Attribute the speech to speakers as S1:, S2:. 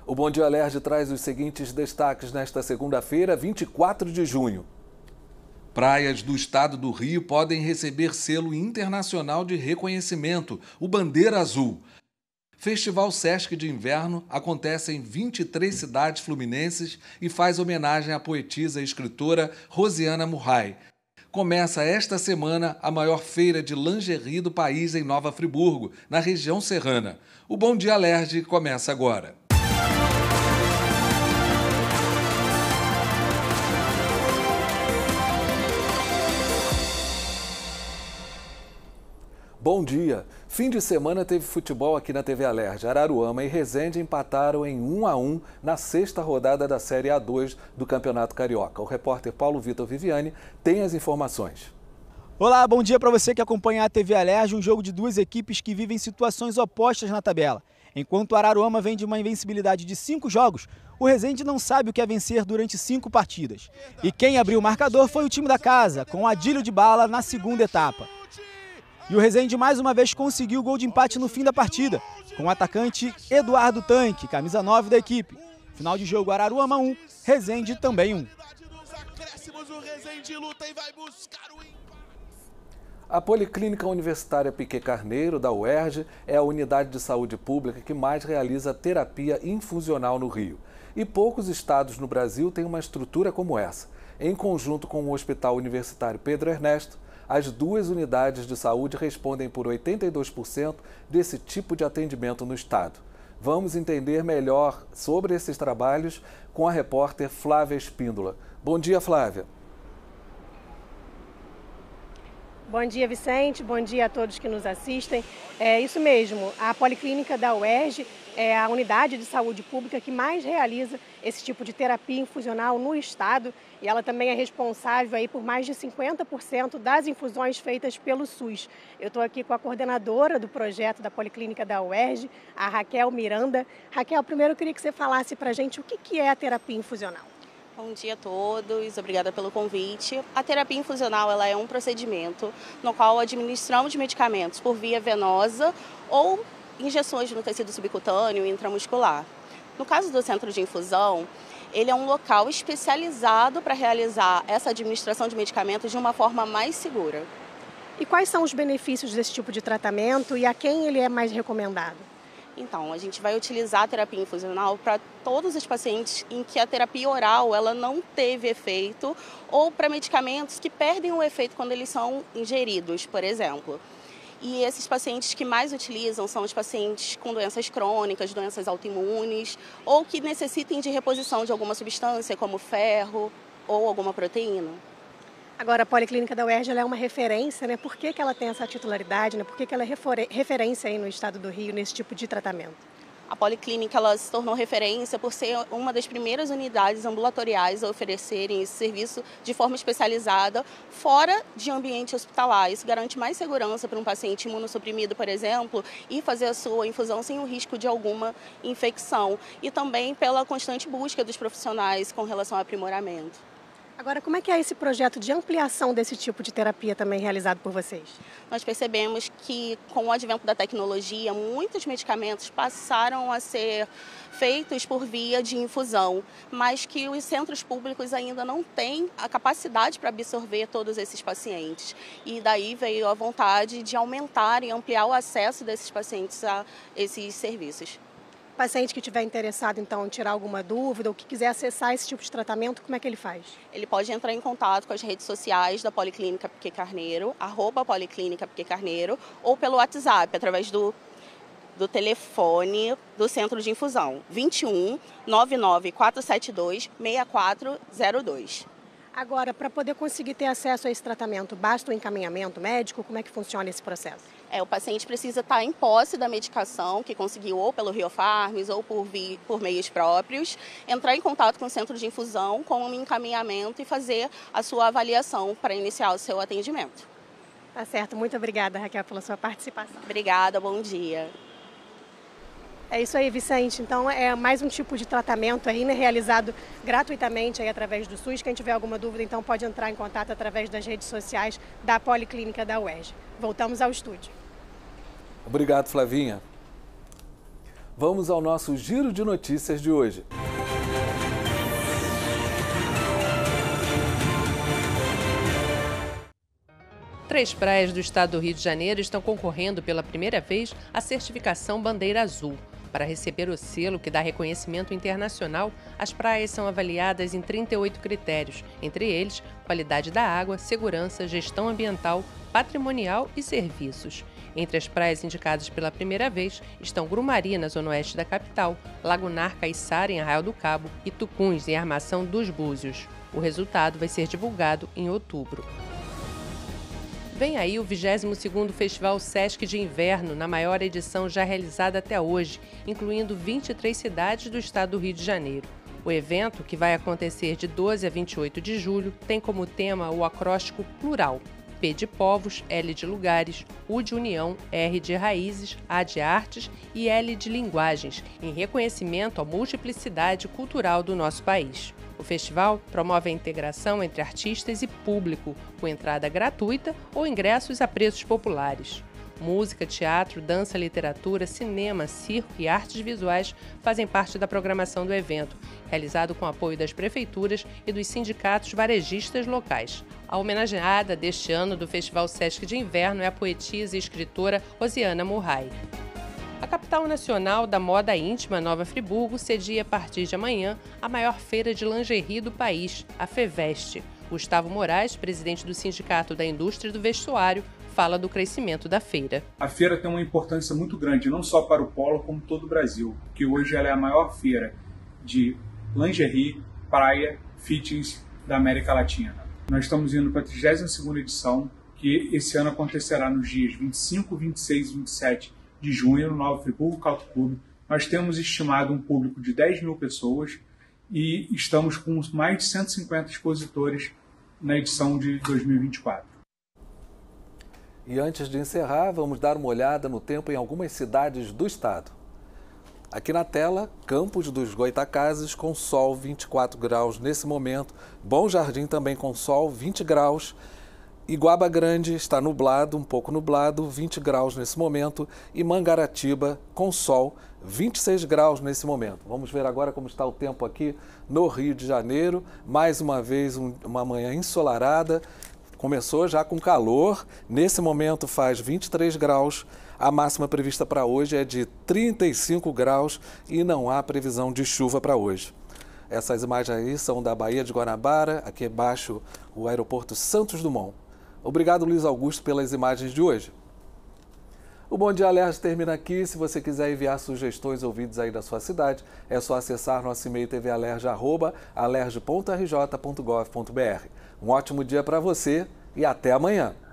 S1: O Bom Dia Alerj traz os seguintes destaques nesta segunda-feira, 24 de junho.
S2: Praias do estado do Rio podem receber selo internacional de reconhecimento, o Bandeira Azul. Festival Sesc de Inverno acontece em 23 cidades fluminenses e faz homenagem à poetisa e escritora Rosiana Murray. Começa esta semana a maior feira de lingerie do país em Nova Friburgo, na região serrana. O Bom Dia Alerj começa agora.
S1: Bom dia! Fim de semana teve futebol aqui na TV Alerj. Araruama e Resende empataram em 1-1 na sexta rodada da Série A2 do Campeonato Carioca. O repórter Paulo Vitor Viviani tem as informações.
S3: Olá, bom dia para você que acompanha a TV Alerj, um jogo de duas equipes que vivem situações opostas na tabela. Enquanto o Araruama vem de uma invencibilidade de 5 jogos, o Resende não sabe o que é vencer durante 5 partidas. E quem abriu o marcador foi o time da casa, com o Adílio de Bala na segunda etapa. E o Resende mais uma vez conseguiu o gol de empate no fim da partida, com o atacante Eduardo Tanque, camisa 9 da equipe. Final de jogo, Araruama 1, Resende também 1.
S1: A Policlínica Universitária Piquet Carneiro, da UERJ, é a unidade de saúde pública que mais realiza terapia infusional no Rio. E poucos estados no Brasil têm uma estrutura como essa. Em conjunto com o Hospital Universitário Pedro Ernesto, as duas unidades de saúde respondem por 82% desse tipo de atendimento no estado. Vamos entender melhor sobre esses trabalhos com a repórter Flávia Espíndola. Bom dia, Flávia.
S4: Bom dia, Vicente. Bom dia a todos que nos assistem. É isso mesmo, a Policlínica da UERJ é a unidade de saúde pública que mais realiza esse tipo de terapia infusional no estado e ela também é responsável aí por mais de 50% das infusões feitas pelo SUS. Eu estou aqui com a coordenadora do projeto da Policlínica da UERJ, a Raquel Miranda. Raquel, primeiro eu queria que você falasse para a gente o que é a terapia infusional.
S5: Bom dia a todos, obrigada pelo convite. A terapia infusional ela é um procedimento no qual administramos medicamentos por via venosa ou injeções no tecido subcutâneo e intramuscular. No caso do centro de infusão, ele é um local especializado para realizar essa administração de medicamentos de uma forma mais segura.
S4: E quais são os benefícios desse tipo de tratamento e a quem ele é mais recomendado?
S5: Então, a gente vai utilizar a terapia infusional para todos os pacientes em que a terapia oral ela não teve efeito ou para medicamentos que perdem o efeito quando eles são ingeridos, por exemplo. E esses pacientes que mais utilizam são os pacientes com doenças crônicas, doenças autoimunes ou que necessitem de reposição de alguma substância, como ferro ou alguma proteína.
S4: Agora, a Policlínica da UERJ ela é uma referência, né? Por que ela tem essa titularidade, né? Por que ela é referência aí no estado do Rio nesse tipo de tratamento?
S5: A Policlínica ela se tornou referência por ser uma das primeiras unidades ambulatoriais a oferecerem esse serviço de forma especializada fora de ambiente hospitalar. Isso garante mais segurança para um paciente imunossuprimido, por exemplo, e fazer a sua infusão sem o risco de alguma infecção. E também pela constante busca dos profissionais com relação ao aprimoramento.
S4: Agora, como é que é esse projeto de ampliação desse tipo de terapia também realizado por vocês?
S5: Nós percebemos que, com o advento da tecnologia, muitos medicamentos passaram a ser feitos por via de infusão, mas que os centros públicos ainda não têm a capacidade para absorver todos esses pacientes. E daí veio a vontade de aumentar e ampliar o acesso desses pacientes a esses serviços.
S4: Paciente que estiver interessado então em tirar alguma dúvida ou que quiser acessar esse tipo de tratamento, como é que ele faz?
S5: Ele pode entrar em contato com as redes sociais da Policlínica Piquet Carneiro, @Policlínica Piquet Carneiro, ou pelo WhatsApp, através do telefone do Centro de Infusão, 21 99 472 6402.
S4: Agora, para poder conseguir ter acesso a esse tratamento, basta o encaminhamento médico? Como é que funciona esse processo?
S5: O paciente precisa estar em posse da medicação que conseguiu ou pelo Rio Farms ou por meios próprios, entrar em contato com o centro de infusão com um encaminhamento e fazer a sua avaliação para iniciar o seu atendimento.
S4: Tá certo, muito obrigada, Raquel, pela sua participação.
S5: Obrigada, bom dia.
S4: É isso aí, Vicente. Então, é mais um tipo de tratamento aí, né, realizado gratuitamente aí através do SUS. Quem tiver alguma dúvida, então, pode entrar em contato através das redes sociais da Policlínica da UERJ. Voltamos ao estúdio.
S1: Obrigado, Flavinha. Vamos ao nosso giro de notícias de hoje.
S6: Três praias do estado do Rio de Janeiro estão concorrendo pela primeira vez à certificação Bandeira Azul. Para receber o selo que dá reconhecimento internacional, as praias são avaliadas em 38 critérios, entre eles qualidade da água, segurança, gestão ambiental, patrimonial e serviços. Entre as praias indicadas pela primeira vez estão Grumari, na zona oeste da capital, Lagunar Caiçara, em Arraial do Cabo, e Tucuns, em Armação dos Búzios. O resultado vai ser divulgado em outubro. Vem aí o 22º Festival Sesc de Inverno, na maior edição já realizada até hoje, incluindo 23 cidades do estado do Rio de Janeiro. O evento, que vai acontecer de 12 a 28 de julho, tem como tema o acróstico plural: P de povos, L de lugares, U de união, R de raízes, A de artes e L de linguagens, em reconhecimento à multiplicidade cultural do nosso país. O festival promove a integração entre artistas e público, com entrada gratuita ou ingressos a preços populares. Música, teatro, dança, literatura, cinema, circo e artes visuais fazem parte da programação do evento, realizado com apoio das prefeituras e dos sindicatos varejistas locais. A homenageada deste ano do Festival Sesc de Inverno é a poetisa e escritora Rosiana Murray. A capital nacional da moda íntima, Nova Friburgo, cedia a partir de amanhã a maior feira de lingerie do país, a FEVEST. Gustavo Moraes, presidente do Sindicato da Indústria do Vestuário, fala do crescimento da feira.
S7: A feira tem uma importância muito grande, não só para o Polo, como todo o Brasil, porque hoje ela é a maior feira de lingerie, praia, fitness da América Latina. Nós estamos indo para a 32ª edição, que esse ano acontecerá nos dias 25, 26 e 27 de junho, no Nova Friburgo Country Club. Nós temos estimado um público de 10 mil pessoas e estamos com mais de 150 expositores na edição de 2024.
S1: E antes de encerrar, vamos dar uma olhada no tempo em algumas cidades do estado. Aqui na tela, Campos dos Goytacazes com sol, 24 graus nesse momento. Bom Jardim também com sol, 20 graus. Iguaba Grande está nublado, um pouco nublado, 20 graus nesse momento. E Mangaratiba com sol, 26 graus nesse momento. Vamos ver agora como está o tempo aqui no Rio de Janeiro. Mais uma vez, uma manhã ensolarada. Começou já com calor. Nesse momento faz 23 graus. A máxima prevista para hoje é de 35 graus e não há previsão de chuva para hoje. Essas imagens aí são da Baía de Guanabara, aqui embaixo o aeroporto Santos Dumont. Obrigado, Luiz Augusto, pelas imagens de hoje. O Bom Dia Alerj termina aqui. Se você quiser enviar sugestões ou vídeos aí da sua cidade, é só acessar nosso e-mail tvalerj@alerj.rj.gov.br. Um ótimo dia para você e até amanhã.